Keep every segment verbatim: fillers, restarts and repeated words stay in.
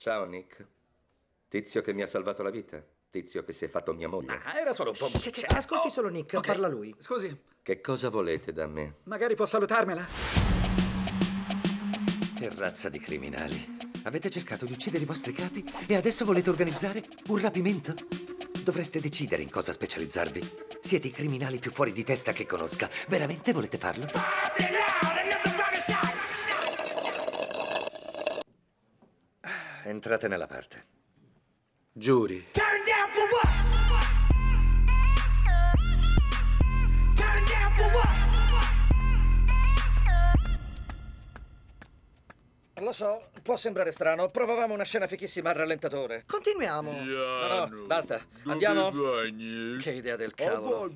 Ciao, Nick. Tizio che mi ha salvato la vita. Tizio che si è fatto mia moglie. Ah, era solo un po'... Che, che, ascolti Oh, solo Nick, ok. parla lui. Scusi, Che cosa volete da me? magari può salutarmela? Che razza di criminali. Avete cercato di uccidere i vostri capi e adesso volete organizzare un rapimento? Dovreste decidere in cosa specializzarvi. Siete i criminali più fuori di testa che conosca. Veramente volete farlo? Entrate nella parte. Giuri. Lo so, può sembrare strano. Provavamo una scena fichissima al rallentatore. Continuiamo. No, no, basta. Andiamo. Che idea del cavolo.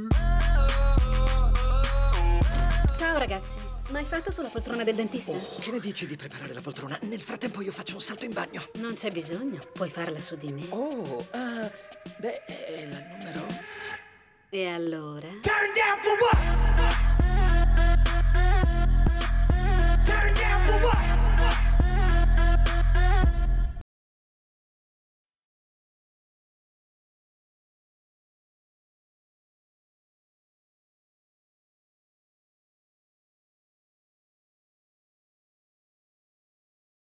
Ciao ragazzi, ma hai fatto sulla poltrona del dentista? Che ne dici di preparare la poltrona? Nel frattempo io faccio un salto in bagno. Non c'è bisogno, puoi farla su di me. Oh, ah, beh, è il numero... E allora? Turn down for what?